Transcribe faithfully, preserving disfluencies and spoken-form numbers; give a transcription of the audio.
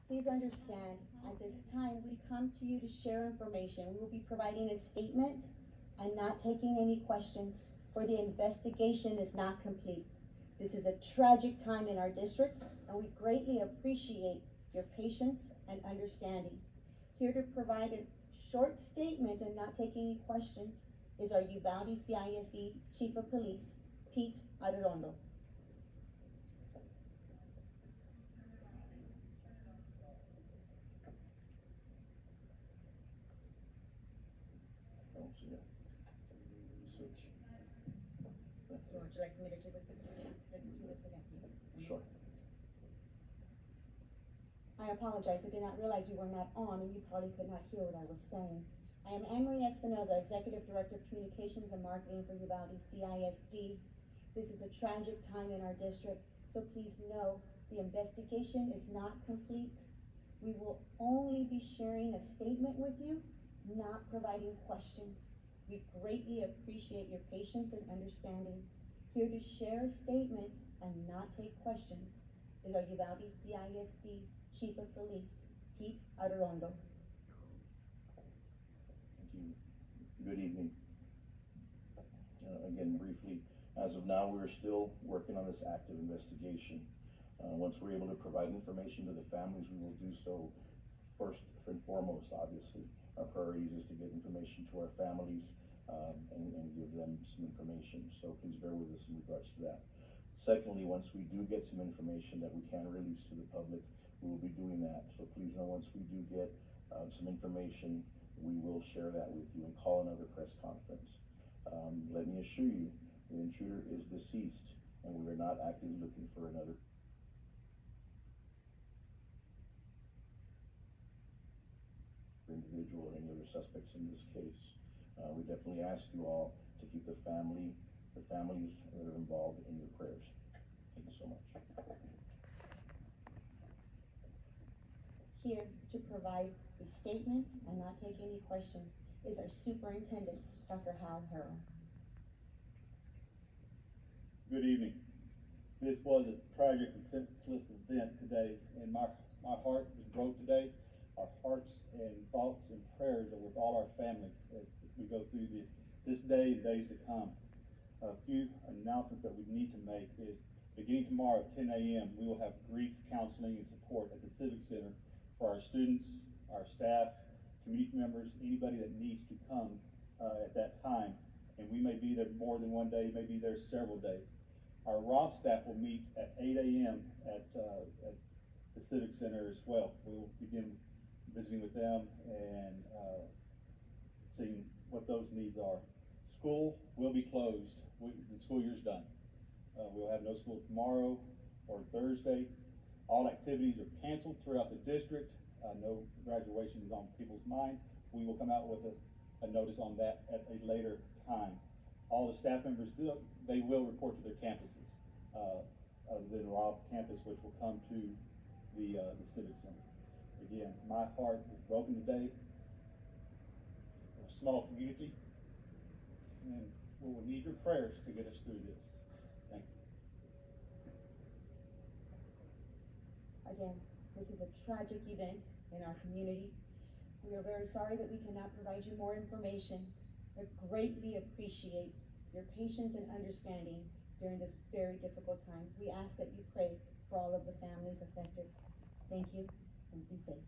Please understand, at this time, we come to you to share information. We will be providing a statement and not taking any questions, for the investigation is not complete. This is a tragic time in our district, and we greatly appreciate your patience and understanding. Here to provide a short statement and not take any questions is our Uvalde C I S D Chief of Police, Pete Arredondo. Would you like me to do this again? Let's do this again. Sure. I apologize. I did not realize you were not on, and you probably could not hear what I was saying. I am Anne-Marie Espinoza, Executive Director of Communications and Marketing for Uvalde C I S D. This is a tragic time in our district, so please know the investigation is not complete. We will only be sharing a statement with you, not providing questions. We greatly appreciate your patience and understanding. Here to share a statement and not take questions is our Uvalde C I S D Chief of Police, Pete Arredondo. Thank you. Good evening. Uh, again, briefly, as of now, we're still working on this active investigation. Uh, once we're able to provide information to the families, we will do so first and foremost, obviously. Our priorities is to get information to our families um, and, and give them some information. So please bear with us in regards to that. Secondly, once we do get some information that we can release to the public, we will be doing that. So please know, once we do get um, some information, we will share that with you and call another press conference. Um, let me assure you, the intruder is deceased, and we are not actively looking for another individual or any other suspects in this case. Uh, we definitely ask you all to keep the family, the families that are involved in your prayers. Thank you so much. Here to provide a statement and not take any questions is our Superintendent, Doctor Hal Harrell. Good evening. This was a tragic and senseless event today, and my, my heart was broke today. Our hearts and thoughts and prayers are with all our families as we go through this, this day and days to come. A few announcements that we need to make is, beginning tomorrow at ten A M, we will have grief counseling and support at the Civic Center for our students, our staff, community members, anybody that needs to come uh, at that time. And we may be there more than one day, may be there several days. Our R O B staff will meet at eight A M at, uh, at the Civic Center as well. We will begin visiting with them and uh, seeing what those needs are. School will be closed. We, the school year's done. Uh, we'll have no school tomorrow or Thursday. All activities are canceled throughout the district. Uh, no graduation is on people's mind. We will come out with a, a notice on that at a later time. All the staff members do, they will report to their campuses, uh, other than Rob campus, which will come to the, uh, the Civic Center. Again, my heart is broken today. We're a small community, and we will need your prayers to get us through this. Thank you. Again, this is a tragic event in our community. We are very sorry that we cannot provide you more information, but greatly appreciate your patience and understanding during this very difficult time. We ask that you pray for all of the families affected. Thank you, and be safe.